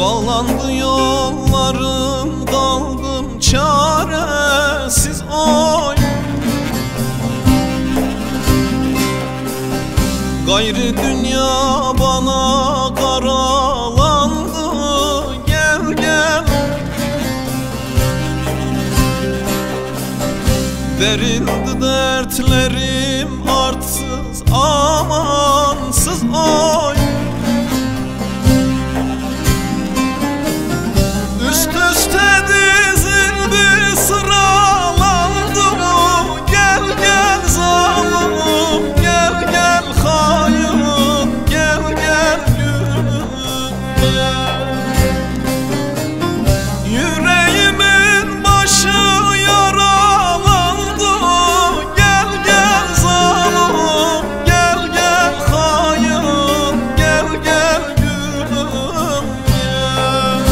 Bağlandı yollarım, kaldım çaresiz oy. Gayrı dünya bana karalandı, gel gel. Verildi dertlerim artsız amansız oy. Üst üste dizildi sıralandı, gel gel zalim, gel gel hain, gel gel gülüm gel. Yüreğimin başı yaralandı, gel gel zalim, gel gel hain, gel gel gülüm gel.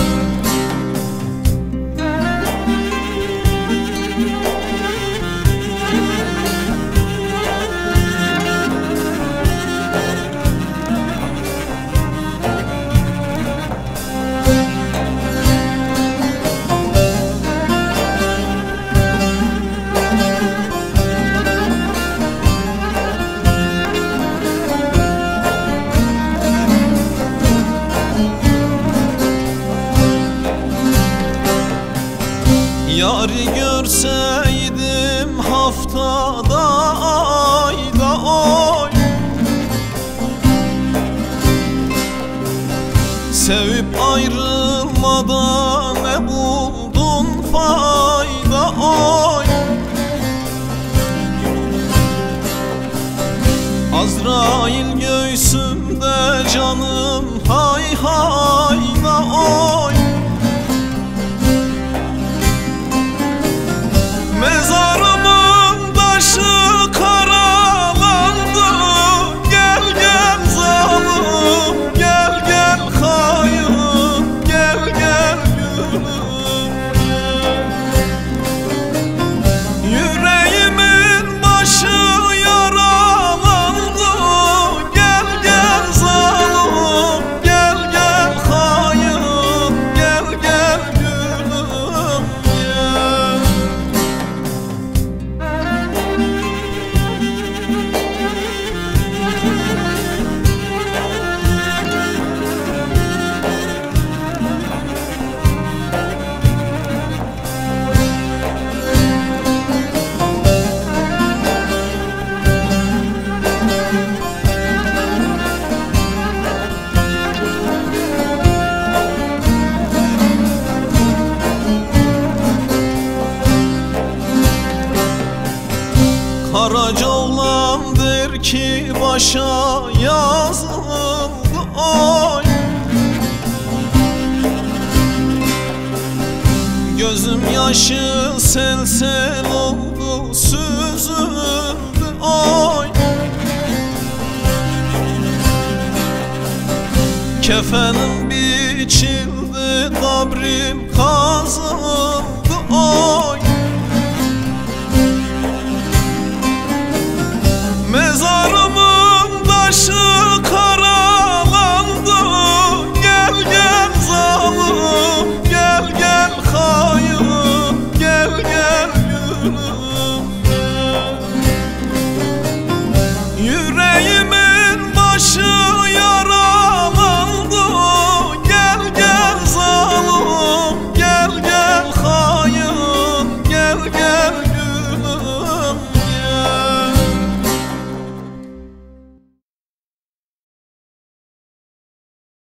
Yari görseydim haftada ayda oy. Sevip ayrılmadan ne buldun fayda oy. Azrail göğsümde canım hay hayda oy. Mezarımın taşı karalandı, gel gel zalim, gel gel hain, gel gel gülüm gel. Yüreğimin başı yaralandı, gel gel zalim, gel gel hain, gel gel gülüm gel. Karaca oğlan der ki başa yazıldı oy. Gözüm yaşı sel sel oldu, süzüldü oy. Kefenim biçildi, kabrim kazıldı oy.